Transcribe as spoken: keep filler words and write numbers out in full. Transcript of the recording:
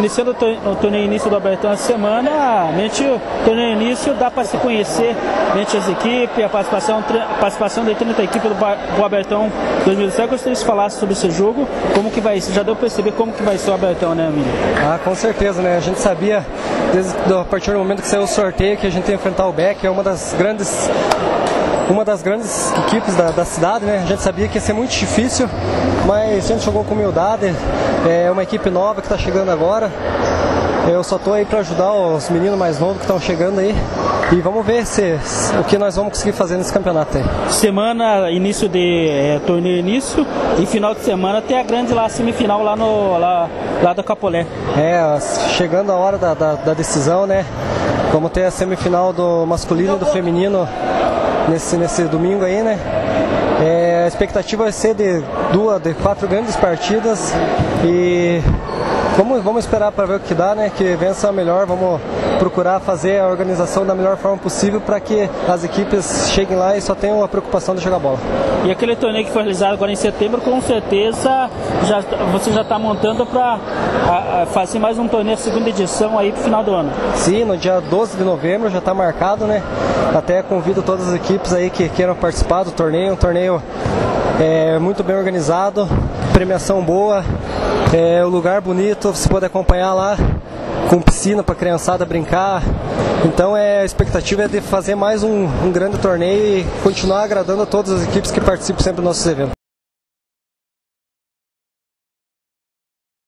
iniciando o, to o torneio início do Abertão essa semana, mente o torneio início dá para se conhecer mente as equipes, a participação, a participação da trinta equipes do, do Abertão dois mil e dezessete. Eu gostaria de falar sobre esse jogo, como que vai ser, já deu para perceber como que vai ser o Abertão, né, amigo? Ah, com certeza, né? A gente sabia, desde a partir do momento que saiu o sorteio, que a gente ia enfrentar o Beck, é uma das grandes uma das grandes equipes da, da cidade, né? A gente sabia que ia ser muito difícil, mas a gente jogou com humildade. É uma equipe nova que está chegando agora. Eu só estou aí para ajudar os meninos mais novos que estão chegando aí. E vamos ver se, se, o que nós vamos conseguir fazer nesse campeonato aí. Semana, início de é, torneio início, e final de semana tem a grande lá, semifinal lá, no, lá, lá do Capolé. É, chegando a hora da, da, da decisão, né? Vamos ter a semifinal do masculino e do feminino nesse, nesse domingo aí, né? É, a expectativa vai ser de duas, de quatro grandes partidas e vamos, vamos esperar para ver o que dá, né? Que vença melhor, vamos procurar fazer a organização da melhor forma possível para que as equipes cheguem lá e só tenham a preocupação de jogar bola. E aquele torneio que foi realizado agora em setembro, com certeza já, você já está montando para fazer mais um torneio, segunda edição aí para o final do ano. Sim, no dia doze de novembro já está marcado, né? Até convido todas as equipes aí que queiram participar do torneio, um torneio é, muito bem organizado, premiação boa, é, o lugar bonito, você pode acompanhar lá, com piscina para a criançada brincar. Então é, a expectativa é de fazer mais um, um grande torneio e continuar agradando a todas as equipes que participam sempre dos nossos eventos.